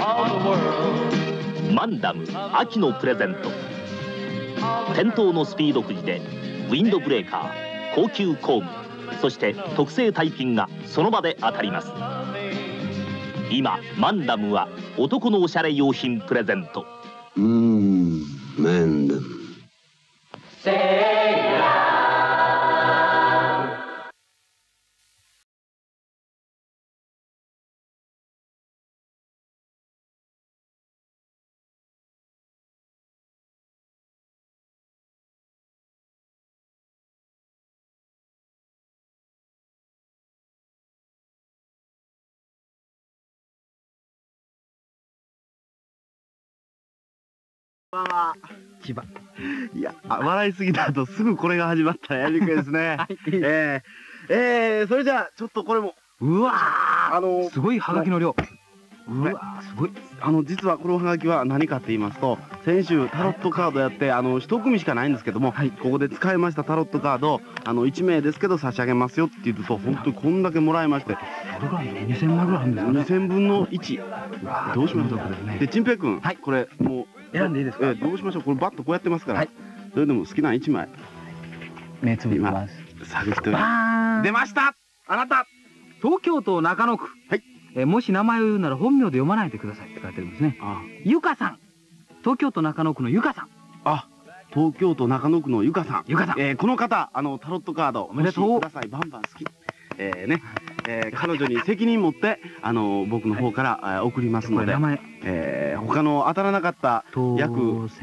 マンダム秋のプレゼント。店頭のスピードくじでウィンドブレーカー、高級工具、そして特製タイピンがその場で当たります。今マンダムは男のおしゃれ用品プレゼント。 マンダム。 千葉。 いや、笑いすぎた後すぐこれが始まったらやりにくいですね。それじゃあちょっとこれもうわー、すごいハガキの量。うわー、すごい。 実はこのハガキは何かって言いますと、先週タロットカードやって一組しかないんですけども、ここで使いましたタロットカード1名ですけど差し上げますよって言うと、本当にこんだけもらいまして、 2000枚ぐらいあるんですかね。 2000分の1。どうしましょう。で、チンペイ君、これもう選んでいいですか。 どうしましょう。これバッとこうやってますから、それでも好きな1枚目つぶります。 探して出ました。あなた、 東京都中野区。もし名前を言うなら本名で読まないでくださいって書いてるんですね。ゆかさん。東京都中野区のゆかさん。 東京都中野区のゆかさん。 ゆかさん。 この方、タロットカードおめでとうください。バンバン好き。彼女に責任持って僕の方から送りますので、他の当たらなかった約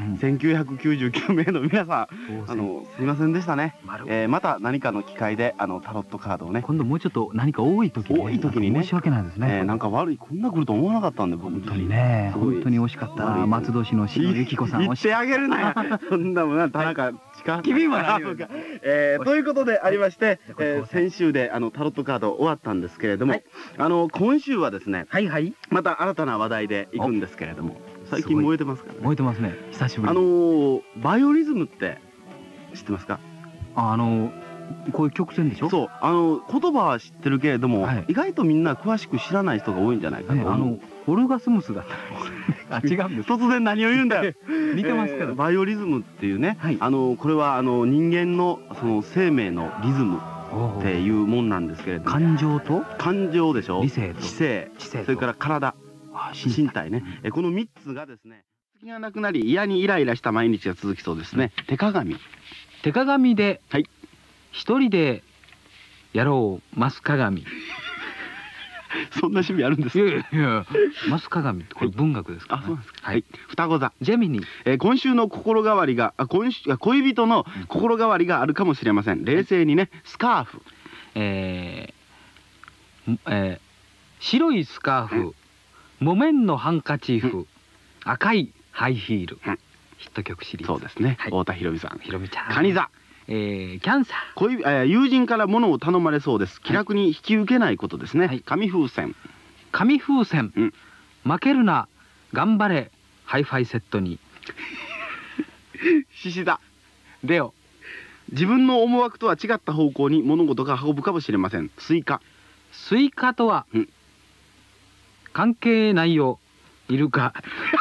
1999名の皆さん、すいませんでしたね。また何かの機会でタロットカードをね、 今度もうちょっと何か多い時にね、申し訳ないですね。 なんか悪い、こんな来ると思わなかったんで、僕本当にね、本当に惜しかった。松戸市の篠由紀子さん、 言ってあげるなよ。そんなもんな、田中君はな。ということでありまして、先週でタロットカード終わったんですけれども、今週はですね、また新たな話題でいくんですけれども、最近燃えてますからね。 燃えてますね、久しぶりに。 バイオリズムって知ってますか？ こういう曲線でしょ。 そう、言葉は知ってるけれども、意外とみんな詳しく知らない人が多いんじゃないかな。 オルガスムスだった。違うんです。 突然何を言うんだよ。 似てますけど。 バイオリズムっていうね、これは人間のその生命のリズムっていうもんなんですけれども、感情でしょ、知性、それから体、身体ね、この3つがですね、隙がなくなり嫌にイライラした毎日が続きそうですね。手鏡で一人でやろうマス鏡。 そんな趣味あるんですか？ いやマス鏡ってこれ文学ですか？ そうなんですか。双子座ジェミニ。 今週の心変わりが恋人の心変わりがあるかもしれません。冷静にね。スカーフ、 白いスカーフ、木綿のハンカチーフ、赤いハイヒール。ヒット曲シリーズ。 そうですね。太田裕美さん。 ひろみちゃん。 蟹座、 キャンサー。友人から物を頼まれそうです。気楽に引き受けないことですね。紙風船。 負けるな、頑張れ、ハイファイセットに。 獅子座。 レオ。 自分の思惑とは違った方向に物事が運ぶかもしれません。スイカとは関係ないよ、イルカ。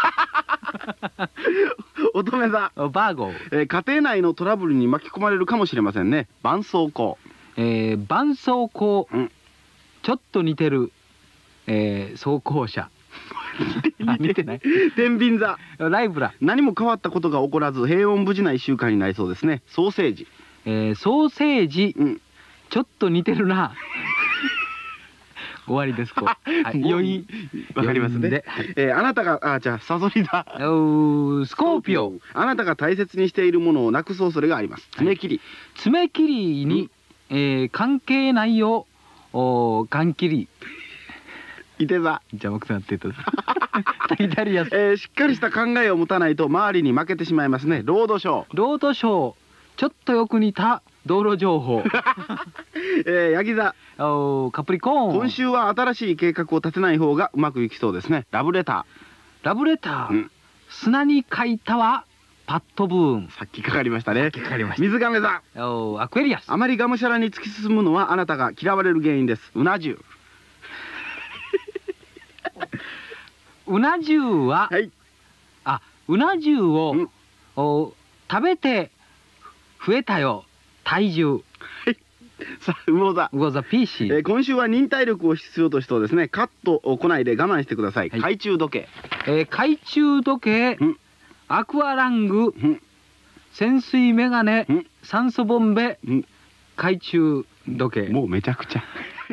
乙女座。 バーゴー。 家庭内のトラブルに巻き込まれるかもしれませんね。絆創膏。 絆創膏。ちょっと似てる装甲車。似てない。 天秤座。 ライブラ。 何も変わったことが起こらず平穏無事な1週間になりそうですね。ソーセージ。 ソーセージ。ちょっと似てるな。終わりです。余韻わかりますね。あなたがじゃあサソリだ。 スコーピオ。 あなたが大切にしているものをなくす恐れがあります。爪切りに関係ないよ、缶切り。 いて座。 邪魔くさなってた。イタリア。 しっかりした考えを持たないと周りに負けてしまいますね。ロードショー。 ちょっとよく似た道路情報。 ヤギ座。 カプリコーン。 今週は新しい計画を立てない方がうまくいきそうですね。ラブレター。砂に書いたはパッドブーン。さっきかかりましたね。水亀座。 アクエリアス。 あまりがむしゃらに突き進むのはあなたが嫌われる原因です。うな重。 うな重は、 はい。 うな重を、 うん食べて増えたよ体重。 さあ、魚座。 魚座 PC。 今週は忍耐力を必要としてですね、カットを来ないで我慢してください。 はい懐中時計。 懐中時計、 うんアクアラング、 うん潜水メガネ、 うん酸素ボンベ、 うん懐中時計。 もうめちゃくちゃ。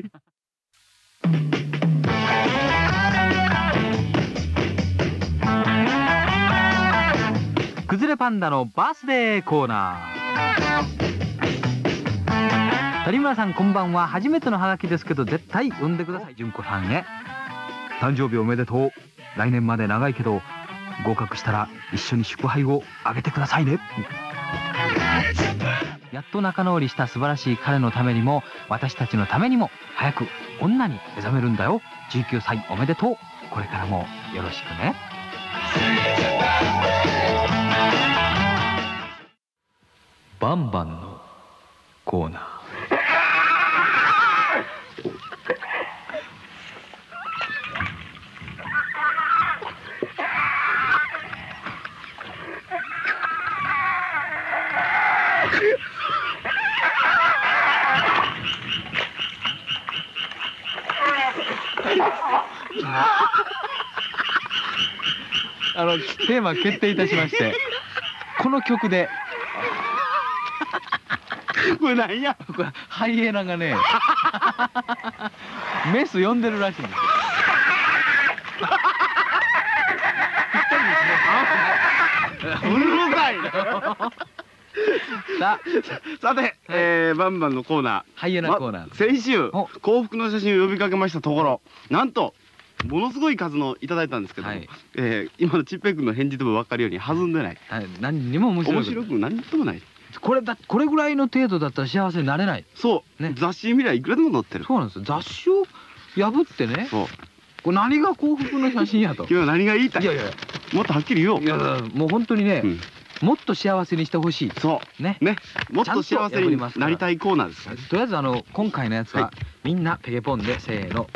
崩れパンダのバースデーコーナー。谷村さんこんばんは。初めてのハガキですけど絶対呼んでください。純子さんへ。誕生日おめでとう。来年まで長いけど合格したら一緒に祝杯をあげてくださいね。やっと仲直りした素晴らしい彼のためにも私たちのためにも早く女に目覚めるんだよ。19歳おめでとう。これからもよろしくね。バンバンのコーナー。テーマ決定いたしましてこの曲でこれなんや。 これハイエナがねメス呼んでるらしいんですよ。 うるさいな。さて、バンバンのコーナー。 ハイエナコーナー。 先週お幸福の写真を呼びかけましたところ、なんとものすごい数のいただいたんですけども、 はい今のちっぺい君の返事でも分かるように弾んでない。 何にも面白い。 面白く何ともない。 これぐらいの程度だったら幸せになれない。 そう、 ね雑誌見りゃいくらでも載ってる。 そうなんですよ。雑誌を破ってね、 そう。 これ何が幸福の写真やと。 君は何が言いたい。 いやいやもっとはっきり言おう。 いやもう本当にね、 うんもっと幸せにしてほしい。 そうね。 ね、もっと幸せになりたいコーナーですから。 とりあえず今回のやつは、 はみんなペケポンでせーの。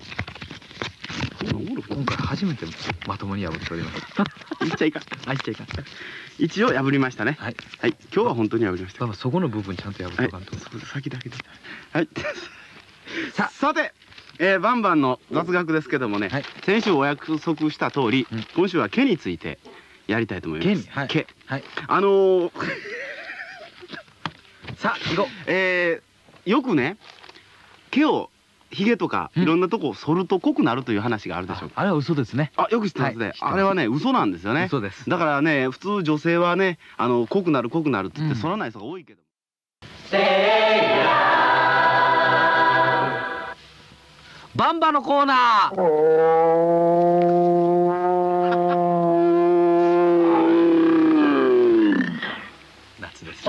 今回初めてまともに破っております。 言っちゃいかん。 あいっちゃいかん。 一応破りましたね。 はい。 はい、今日は本当に破りました。 多分そこの部分ちゃんと破っはいとかんと。、 そう先だけで。はい。 ささて、バンバンの雑学ですけどもね、 はい先週お約束した通り、 うん今週は毛についてやりたいと思います。 毛にはい毛。 はい。 ーさあ行こよくね、毛をひげとかうんいろんなとこを剃ると濃くなるという話があるでしょうか。 あれは嘘ですね。 あ、よく知ってますね。 はい知ってますあれはね、嘘なんですよね。 嘘です。 だからね、普通女性はね、濃くなるって言ってうん剃らない人が多いけど。 バンバのコーナー。夏です。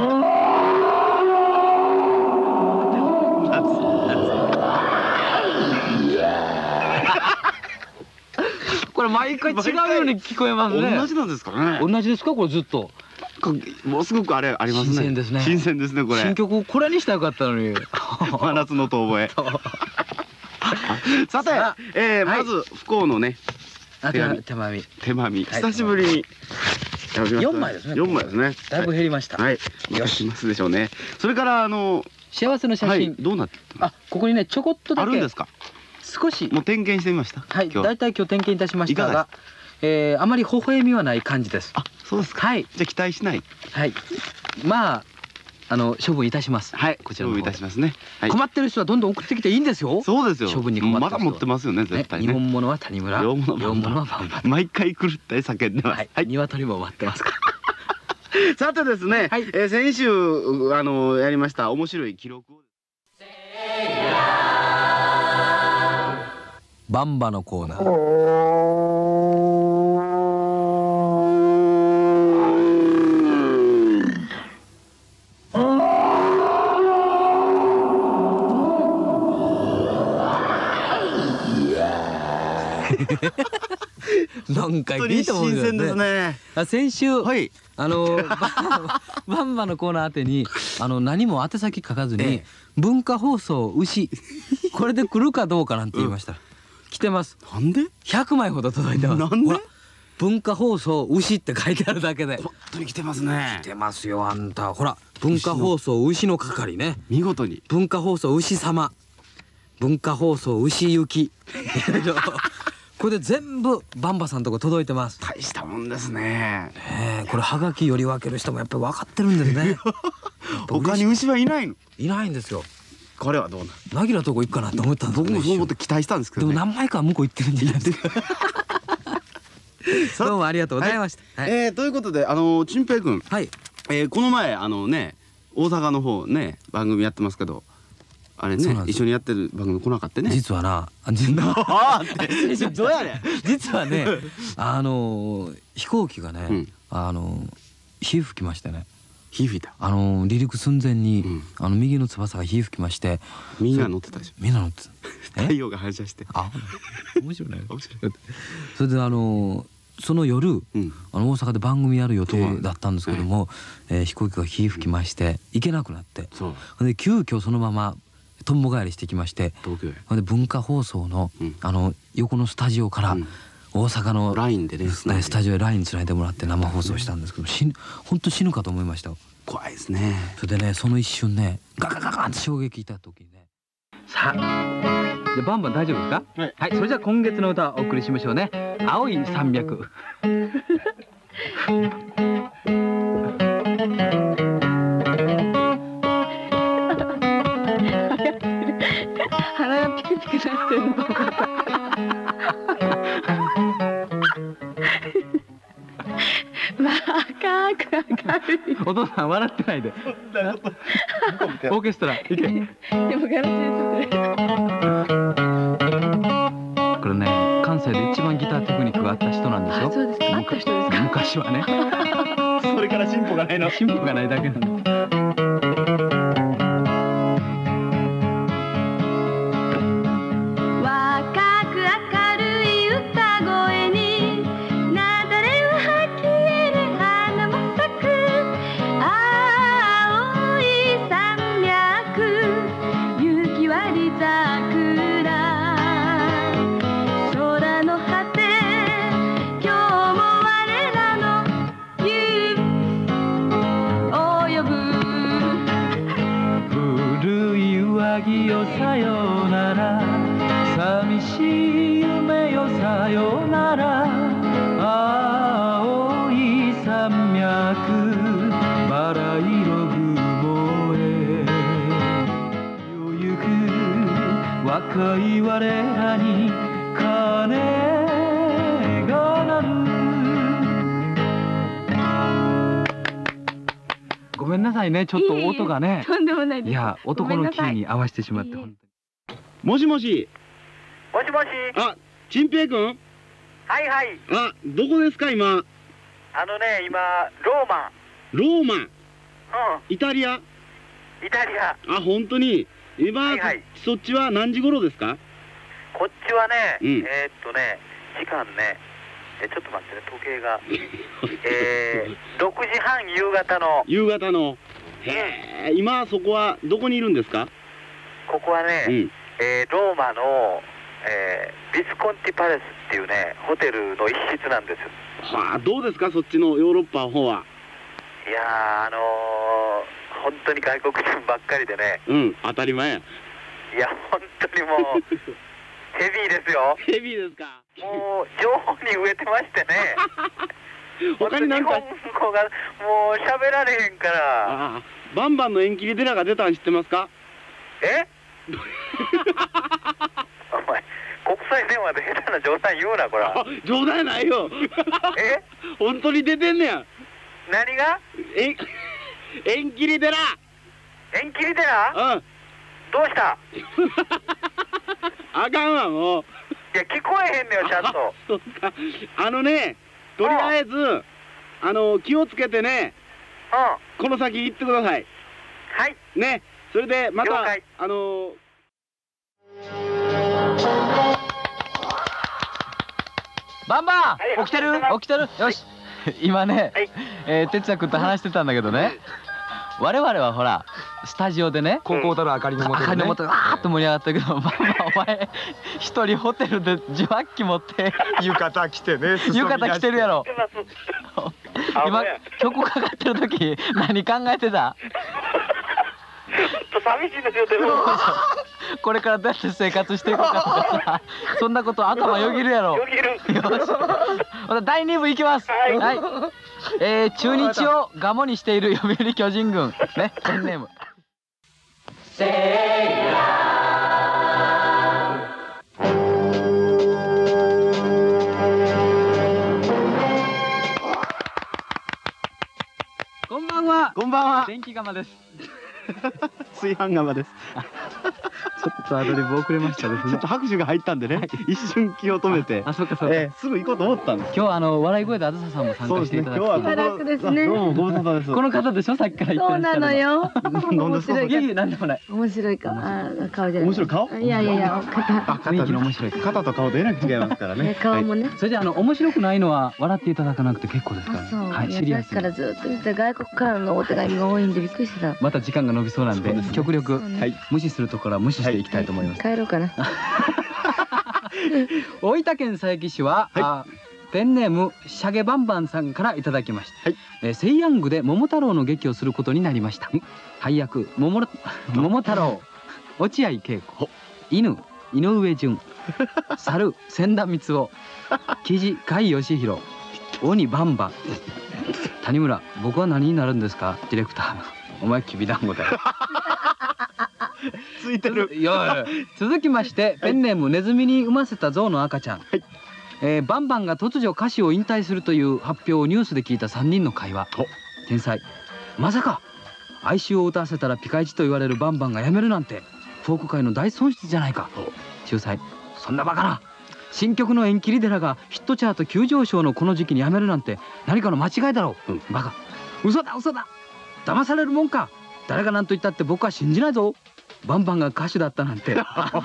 これ毎回違うように聞こえますね。 同じなんですからね。 同じですかこれずっと。 もうすごくあれありますね。 新鮮ですね新鮮ですね、これ。 新曲をこれにしたらよかったのに。 真夏の遠吠え。さて、 はいまず不幸のね、 あ手紙手紙。 手紙、 はい久しぶりに。 4枚ですね 4枚ですね。 だいぶ減りました。 はい。よしますでしょうね。それから幸せの写真。 はい、どうなってますあ、ここにねちょこっとだけあるんですか。 少し。 もう点検してみました。 はい、 今日。 だいたい今日点検いたしましたいかがが、あまり微笑みはない感じです。 あ、そうですか。 はい、 じゃあ期待しない。 はい。まあ処分いたします。 はい。 こちらの方で処分いたしますね。はい。 困ってる人はどんどん送ってきていいんですよ。 そうですよ。 処分に困ってる人はまだ持ってますよね、絶対ね、日ね。 本物は谷村、 洋物は洋物はバンバン。 毎回狂ったり叫んでます。 はい、鶏も待ってますから。 さてですね、 はい先週やりました面白い記録を。 バンバのコーナー。なんかいいと思うんだよね。 新鮮ですね。 先週、 はい。 バンバのコーナー宛てに何も宛先書かずに、 ええ文化放送牛これで来るかどうかなんて言いました。 来てます。 なんで 100枚ほど届いてます。 なんでほら文化放送牛って書いてあるだけで。 本当に来てますね。 来てますよあんた。ほら文化放送牛の係ね。 見事に。 文化放送牛様、文化放送牛行きこれで全部バンバさんとこ届いてます。 大したもんですね。 これはがきより分ける人もやっぱり分かってるんですね他に牛はいないの？ いないんですよ。 これはどうなの？ なぎらとこ行くかなと思ったんですけど、 僕もそう思って期待したんですけどね。 でも何枚か向こう行ってるんじゃないですかどうもありがとうございました。 ということで陳平君、 はい、 この前ね大阪の方ね番組やってますけど、あれね一緒にやってる番組来なかったね。 実はなどうやねん。 実はね飛行機がね火吹きましてね。 火吹いた。 離陸寸前に右の翼が火吹きまして、 みんな乗ってたでしょ。 みんな乗ってた。 太陽が反射して。 あ、面白いね。面白い。それでその夜大阪で番組やる予定だったんですけども、飛行機が火吹きまして行けなくなって、で急遽そのままとんぼ返りしてきまして、で文化放送の横のスタジオから大阪のラインでねスタジオへラインつないでもらって生放送したんですけど、本当死ぬかと思いました。 怖いですね。 それでねその一瞬ねガガガガンって衝撃いた時にね。さあでバンバン大丈夫ですか？はい、それじゃあ今月の歌をお送りしましょうね。青い山脈鼻がピクピクなってるの若く明るい。 お父さん笑ってないで。オーケストラ行け。 でもガラスでちょっとこれね関西で一番ギターテクニックがあった人なんですよ。 そうですか。あった人ですか。 昔はね。 それから進歩がないの。 進歩がないだけなんです。さよなら寂しい夢よさよなら青い山脈バラ色雲へ夜ゆく若い我らに鐘が鳴る。ごめんなさいねちょっと音がね。 とんでもないです。 いや男のキーに合わせてしまって本当に。 もしもし。 もしもし。 あ、陳平君。 はいはい。 あ、どこですか今。 今ローマ。 ローマ。イタリア。 イタリア。 あ、本当に。今、そっちは何時頃ですか。 こっちはね、時間ね、ちょっと待ってね、時計が6時半夕方の。 夕方の。へえ、今そこはどこにいるんですか。 ここはね、ローマの、ビスコンティパレスっていうねホテルの一室なんです。 はあ、どうですかそっちのヨーロッパの方は。 いや本当に外国人ばっかりでね。 うん、当たり前や。 いや本当にもうヘビーですよ。 ヘビーですか。 もう情報に飢えてましてね他に何か日本語がもう喋られへんから。 ああ、バンバンの縁切り寺が出たん知ってますか。 えお前国際電話で下手な冗談言うなこら。 冗談ないよえ本当に出てんねや。 何が縁切り寺。 縁切り寺。 うん、 どうしたあかんわもう。 いや聞こえへんねよちゃんと。 そうか。とりあえず気をつけてね。この先行ってください。 はいね。それでまたバンバン起きてる起きてる。よし今ね哲也君と話してたんだけどね、我々はほらスタジオでね、 高校たる明かりのもとでね、 わーっと盛り上がったけど、ママお前一人ホテルで受話器持って浴衣着てね、 浴衣着てるやろ。今曲かかってる時何考えてた？ 寂しいですよ、でも。 これからどうやって生活していくかとかさ、そんなこと頭よぎるやろ。 よぎる。 よし。第2部いきます。はい。中日をガモにしている読売巨人軍ね、ペンネーム。せいや。こんばんは。 こんばんは。 電気釜です。 炊飯釜です。 ちょっとアドリブ遅れましたですね。 ちょっと拍手が入ったんでね、一瞬気を止めて。 あ、そうかそうか。 すぐ行こうと思ったんです。 今日笑い声であずささんも参加していただき今日はしばらくですね。 どうもご無沙汰です。 この方でしょ、さっきから言ってそうなのよ。 何ですか。 いやいや、なんでもない。 面白い顔。顔じゃない。 面白い顔。 いやいやいや、 雰囲気の面白い。 肩と顔とえらく違いますからね。 顔もね。 それじゃ面白くないのは笑っていただかなくて結構ですから。はい、シリアスからずっと見て外国からのお手紙が多いんでびっくりしてた。 また時間が延びそうなんで極力無視するところは無視していきたいと思います。 帰ろうかな。 大分県佐伯市はペンネームシャゲバンバンさんからいただきました。セイヤングで桃太郎の劇をすることになりました。配役桃太郎、落合恵子、犬井上順、猿千田光雄、記事甲斐義弘、鬼バンバン。谷村、僕は何になるんですか？ディレクター。お前きびだんごだよ。 ついてる。 続きましてペンネームネズミに産ませた象の赤ちゃん。バンバンが突如歌手を引退するという発表をニュースで聞いた3人の会話。天才。まさか哀愁を歌わせたらピカイチと言われるバンバンが辞めるなんてフォーク界の大損失じゃないか。仲裁。そんなバカな。新曲の縁切り寺がヒットチャート急上昇のこの時期に辞めるなんて何かの間違いだろう。バカ。嘘だ嘘だ。騙されるもんか。誰が何と言ったって僕は信じないぞ。バンバンが歌手だったなんて。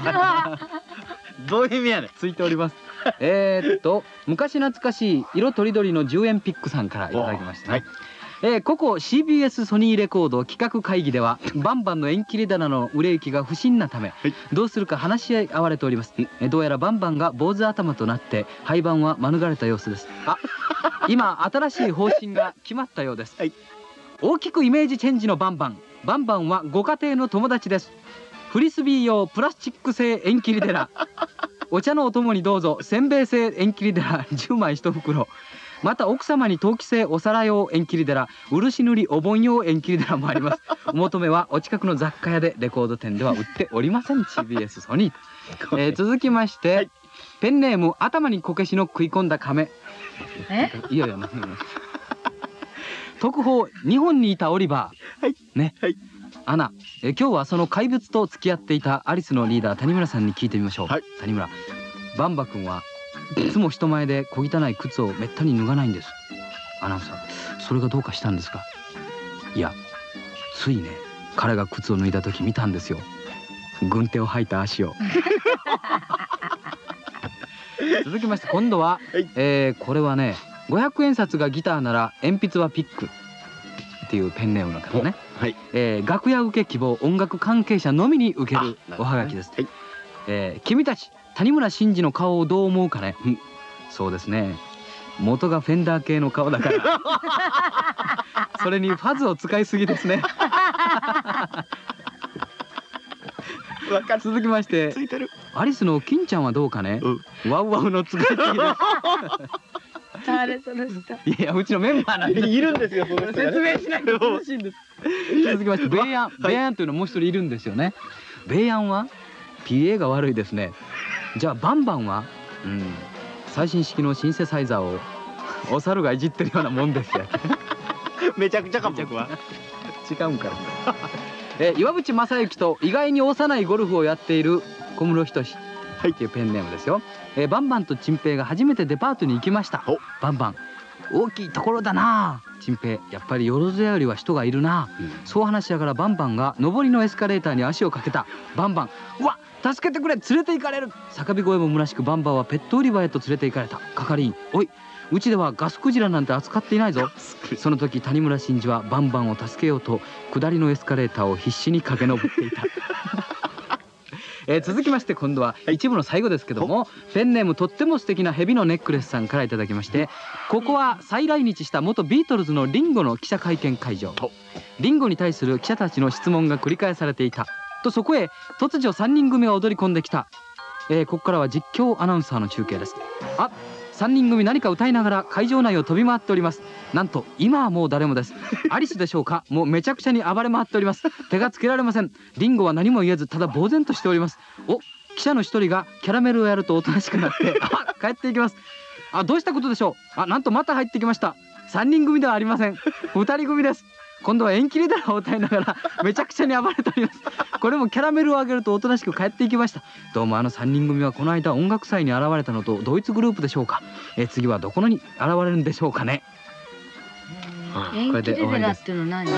どういう意味やねん。 ついております。昔懐かしい色とりどりの10円ピックさんからいただきましたね。ここ CBS ソニーレコード企画会議ではバンバンの縁切り棚の売れ行きが不審なためどうするか話し合われております。どうやらバンバンが坊主頭となって廃盤は免れた様子です。今新しい方針が決まったようです。大きくイメージチェンジのバンバン。バンバンはご家庭の友達です。フリスビー用プラスチック製縁切り寺。お茶のお供にどうぞせんべい製縁切り寺10枚1袋。また奥様に陶器製お皿用縁切り寺、漆塗りお盆用縁切り寺もあります。お求めはお近くの雑貨屋で、レコード店では売っておりません。CBS ソニー。続きまして、ペンネーム頭にこけしの食い込んだ亀。いやいや、特報、日本にいたオリバー。ね。アナ、今日はその怪物と付き合っていたアリスのリーダー谷村さんに聞いてみましょう。谷村、バンバ君はいつも人前で小汚い靴をめったに脱がないんです。アナウンサー、それがどうかしたんですか？いや、ついね、彼が靴を脱いだ時見たんですよ。軍手を履いた足を。続きまして今度は、これはね、500円札がギターなら鉛筆はピックっていうペンネームの方ね。楽屋受け希望音楽関係者のみに受けるおはがきです。君たち谷村新司の顔をどう思うかね。そうですね、元がフェンダー系の顔だからそれにファズを使いすぎですね。続きましてアリスの金ちゃんはどうかね。ワウワウの使いすぎです。 誰その人。 いや、うちのメンバーなんでいるんですよ。 説明しないと楽しいんです。続きましてベイアン。ベイアンというのはもう一人いるんですよね。ベイアンは PA が悪いですね。じゃあバンバンは、最新式のシンセサイザーをお猿がいじってるようなもんですよ。 めちゃくちゃかも僕は。 違うんから。岩渕正幸と意外に幼いゴルフをやっている小室仁っていうペンネームですよ。バンバンとチンペイが初めてデパートに行きました。バンバン、大きいところだな。チンペイ、やっぱりよろずやよりは人がいるな。そう話しながらバンバンが上りのエスカレーターに足をかけた。バンバン、うわ、助けてくれ、連れて行かれる。叫び声も虚しくバンバンはペット売り場へと連れて行かれた。係員、おい、うちではガスクジラなんて扱っていないぞ。その時谷村新司はバンバンを助けようと下りのエスカレーターを必死に駆け上っていた。 続きまして今度は一部の最後ですけども、ペンネームとっても素敵な蛇のネックレスさんからいただきまして、ここは再来日した元ビートルズのリンゴの記者会見会場。リンゴに対する記者たちの質問が繰り返されていたと、そこへ突如3人組が踊り込んできた。ここからは実況アナウンサーの中継です。あ、3人組何か歌いながら会場内を飛び回っております。なんと今はもう誰もです。アリスでしょうか。もうめちゃくちゃに暴れ回っております。手がつけられません。リンゴは何も言えずただ呆然としております。お、記者の一人がキャラメルをやるとおとなしくなって帰っていきます。どうしたことでしょう。なんとまた入ってきました。3人組ではありません。2人組です。今度は縁切りだらを歌いながらめちゃくちゃに暴れております。これもキャラメルをあげるとおとなしく帰っていきました。どうも3人組はこの間音楽祭に現れたのと同一グループでしょうか。次はどこに現れるんでしょうかね。 縁切りだらっていうの何？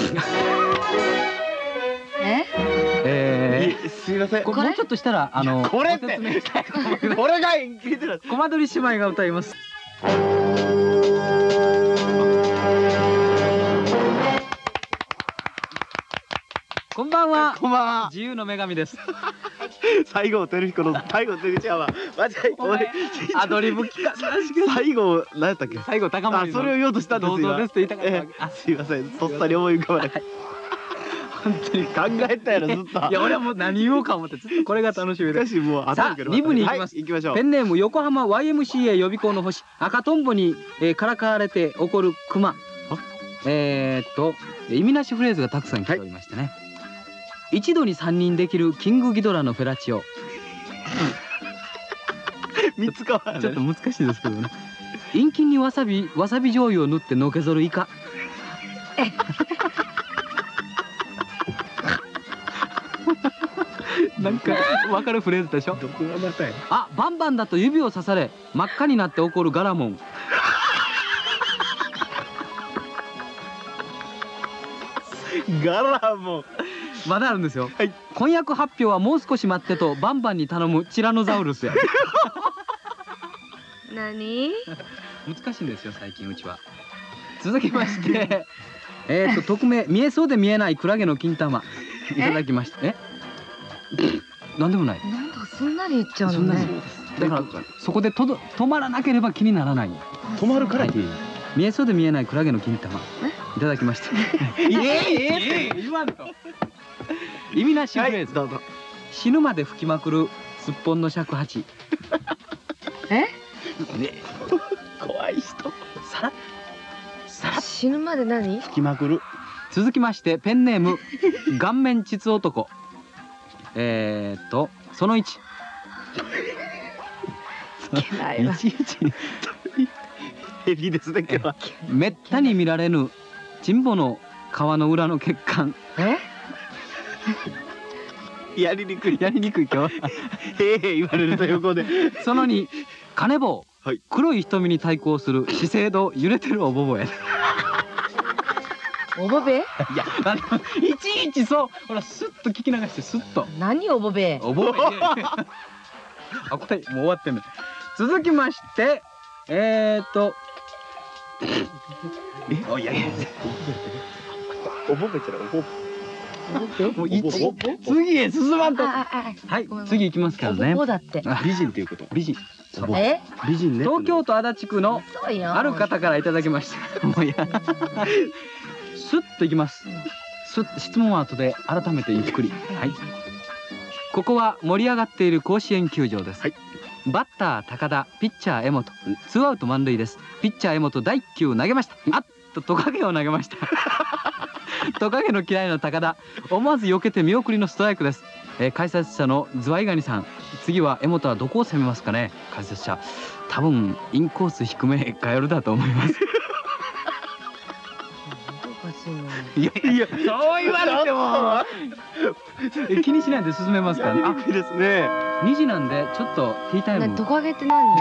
すいません。 もうちょっとしたらこれってこれが縁切りだら。 コマ撮り姉妹が歌います。こんばんは。 こんばんは。 自由の女神です。 西郷輝彦の西郷輝ちゃんはアドリブ聞か最後何やったっけ。 最後高森のそれを言おうとしたんですよ。 どうぞですって言いたかった。 すいません。とっさに思い浮かばない。本当に考えたやろずっと。 いや俺はもう何言おうか思ってずっとこれが楽しみです。さあ2部に行きます。 行きましょう。 ペンネーム横浜 YMCA 予備校の星。赤とんぼにからかわれて怒るクマ。意味なしフレーズがたくさん来ておりましてね。一度に3人できるキングギドラのフェラチオ。 3つかちょっと難しいですけどね。陰菌にわさび醤油を塗ってのけぞるイカ。なんか分かるフレーズでしょ。 どこがまたや。 バンバンだと指を刺され真っ赤になって怒るガラモン。 ガラモン。 まだあるんですよ。婚約発表はもう少し待ってとバンバンに頼むティラノザウルスや。 何？ 難しいんですよ最近うちは。続きまして匿名見えそうで見えないクラゲの金玉いただきました。なんでもない。 なんだかすんなり言っちゃうのね。 だからそこで止まらなければ気にならない。 止まるから見えそうで見えないクラゲの金玉いただきました。言わんと。意味なしフレーズ。死ぬまで吹きまくるすっぽんの尺八。 怖い人。 死ぬまで何？ 吹きまくる。 続きましてペンネーム顔面膣男。その1。 ヘビですね今日は。 めったに見られぬチンボの皮の裏の血管。 やりにくい今日は。 言われると横で。 その2、金棒。黒い瞳に対抗する資生堂揺れてるおぼぼや。 おぼべ？いやいちいちそうほらスッと聞き流してスッと。 何おぼべ？ おぼべ。これもう終わってんの。続きましておぼべちゃう。 もう次へ進まんと。次行きますからね。 美人っていうこと。美人。 美人ね。東京都足立区のある方からいただきました。もうや。スッといきます。質問は後で改めてゆっくり。ここは盛り上がっている甲子園球場です。バッター高田、ピッチャー江本、ツーアウト満塁です。ピッチャー江本第1球投げました。トカゲを投げました。トカゲの嫌いな高田、思わず避けて見送りのストライクです。解説者のズワイガニさん、次は江本はどこを攻めますかね。解説者、多分インコース低めガヨルだと思います。いやそう言われても気にしないで進めますからね。 いいですね。 2時なんでちょっとティータイム。 トカゲって何？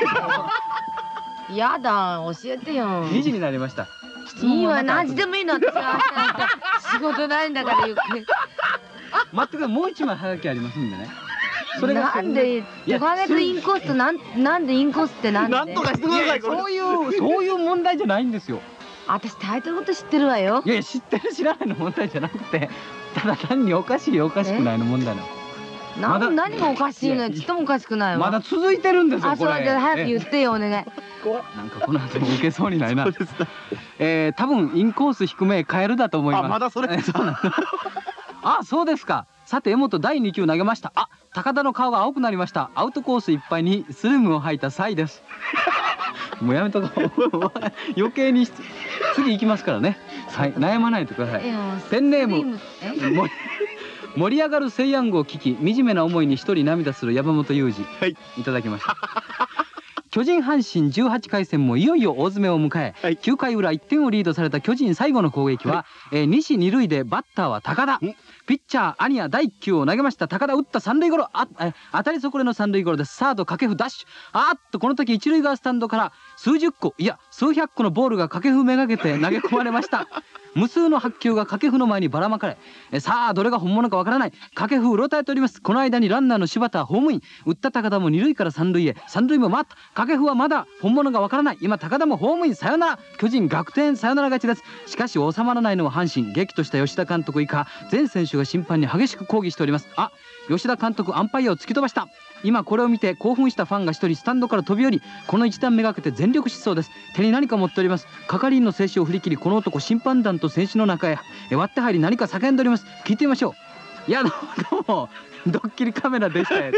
やだ教えてよ。 2時になりました。 いいわ何時でもいいの。私は仕事ないんだからゆっくり。 待ってください、もう一枚ハガキありますんでね。 それがなんでトカゲとインコースとなんでインコースってなんで？ なんとかしてください。 そういう問題じゃないんですよ。 私タイトルごと知ってるわよ。 いや知ってる知らないの問題じゃなくて、ただ単におかしいおかしくないの問題なの。 何がおかしいのよ。ちっともおかしくないわ。 まだ続いてるんですよ、 あ、そうこれ。 じゃ早く言ってよ、お願い。 なんかこの後も受けそうにないな。多分インコース低めカエルだと思います。 あ、まだそれ。 あ、そうですか。さて江本第2球投げました。あ、高田の顔が青くなりました。アウトコースいっぱいにスリムを吐いたサイです。もうやめとこう。余計に次行きますからね。はい、悩まないでください。ペンネーム盛り上がる西安号を聞き惨めな思いに一人涙する山本裕二、はい、いただきました。巨人阪神18回戦もいよいよ大詰めを迎え、はい、9回裏1点をリードされた巨人最後の攻撃は、西二塁でバッターは高田。ピッチャーアニア第1球を投げました。高田打った三塁ゴロ、当たり損ねの三塁ゴロです。サード掛布ダッシュ。この時一塁側スタンドから数十個いや数百個のボールが掛布めがけて投げ込まれました。無数の白球が掛布の前にばらまかれ、さあどれが本物かわからない。掛布うろたえております。この間にランナーの柴田はホームイン。打った高田も二塁から三塁へ、三塁も回った。掛布はまだ本物がわからない。今高田もホームイン。サヨナラ。巨人逆転サヨナラ勝ちです。しかし収まらないのは阪神。激怒した吉田監督以下全選手が審判に激しく抗議しております。吉田監督アンパイアを突き飛ばした。今これを見て興奮したファンが一人スタンドから飛び降り、この一段めがけて全力疾走です。手に何か持っております。係員の制止を振り切り、この男審判団と選手の中へ割って入り何か叫んでおります。聞いてみましょう。いやどうもドッキリカメラでしたよ。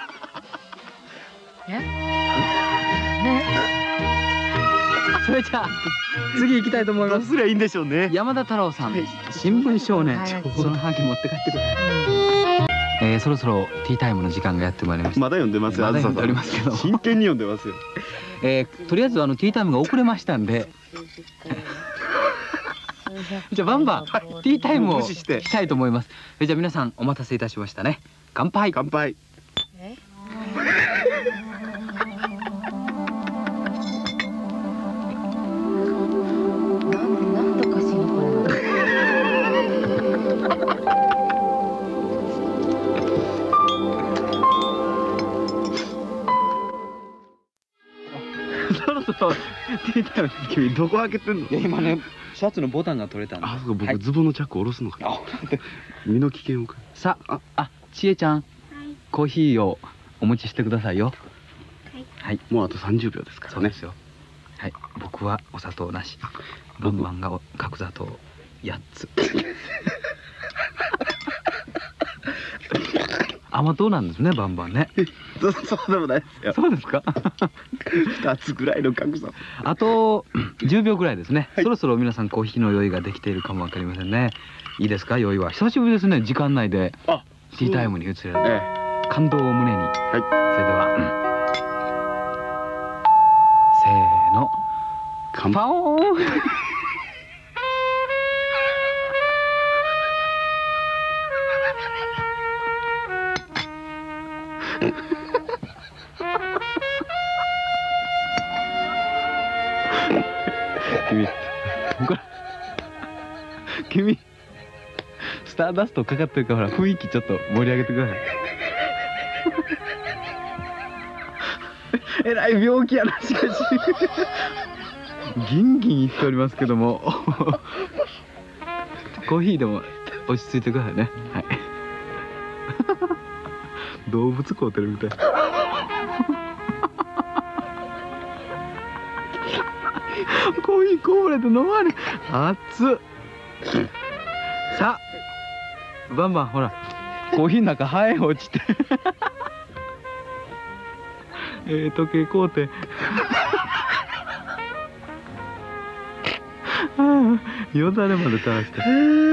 それじゃあ次行きたいと思います。 どうすりゃいいんでしょうね。 山田太郎さん、新聞少年、そのハガキ持って帰ってくる。そろそろティータイムの時間がやってまいりました。 まだ読んでますよ。 まだ読んでおりますけど、 真剣に読んでますよ。 とりあえずティータイムが遅れましたんでじゃあバンバンティータイムをしたいと思います。じゃあ皆さんお待たせいたしましたね。乾杯。 乾杯。 なんでおかしいのこれ。 そろそろティータイム。 君どこ開けてんの？ いや今ねシャツのボタンが取れたんで。 あ、そうか、僕ズボンのチャック下ろすのかな。身の危険を。 さあ、ちえちゃん、コーヒーをお持ちしてくださいよ。はい。 もうあと30秒ですからね。 そうですよ。はい。僕はお砂糖なし。バンバンが角砂糖8つ。甘党なんですね、バンバンね。 そうでもないですよ。 そうですか。 2つぐらいの角砂糖。 あと10秒ぐらいですね。そろそろ皆さんコーヒーの用意ができているかもわかりませんね。いいですか、用意は。久しぶりですね、時間内でティータイムに移れる。感動を胸に。それではせーの、カンパオーン。君スターダストかかってるから雰囲気ちょっと盛り上げてください。えらい病気やな、しかしギンギンいっておりますけどもコーヒーでも落ち着いてくださいね。はい。動物飼うてるみたい。コーヒーこぼれて飲まれ熱っ。さあバンバンほらコーヒーの中ハエ落ちて時計買うてよだれまで垂らして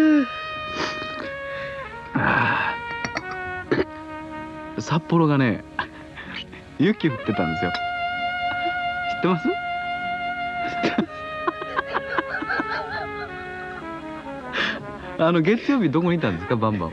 札幌がね雪降ってたんですよ。知ってます？月曜日どこにいたんですか、バンバンは。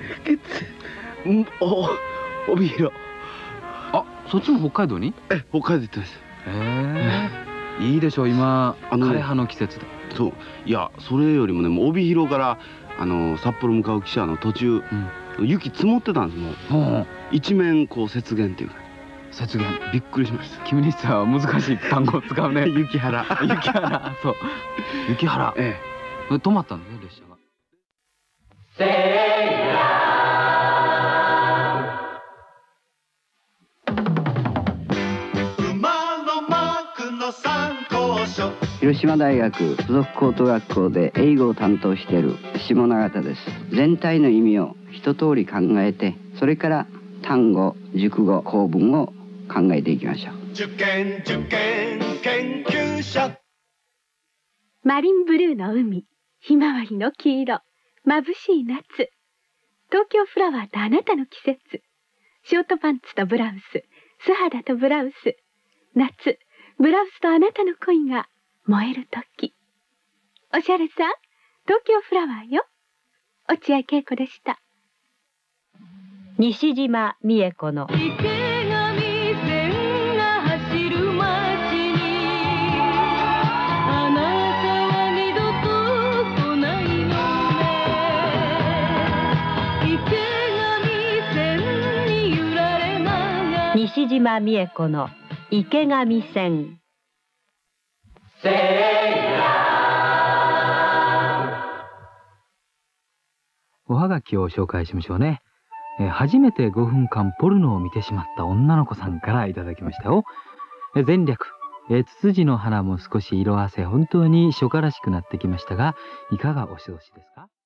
帯広。 あ、そっちも北海道に？ 北海道行ってます。 いいでしょう、今枯葉の季節で。 そう、いやそれよりもね、もう帯広から札幌向かう汽車の途中、雪積もってたんですもう。一面こう雪原っていうか。 雪原、 びっくりしました。 君にしては難しい単語を使うね。 雪原。 雪原、そう。雪原。止まったんですね、列車が。 広島大学附属高等学校で英語を担当している下永田です。全体の意味を一通り考えて、それから単語、熟語、構文を考えていきましょう。受験研究者。 マリンブルーの海、ひまわりの黄色、眩しい夏。東京フラワーとあなたの季節。ショートパンツとブラウス、素肌とブラウス。夏、ブラウスとあなたの恋が燃える時。おしゃれさん、東京フラワーよ。落合恵子でした。 西島美恵子の池上線が走る街にあなたは二度と来ないのね。池上線に揺られながら。西島美恵子の池上線。 おはがきを紹介しましょうね。初めて5分間ポルノを見てしまった女の子さんからいただきましたよ。前略、ツツジの花も少し色あせ、本当に初夏らしくなってきましたが、いかがお過ごしですか？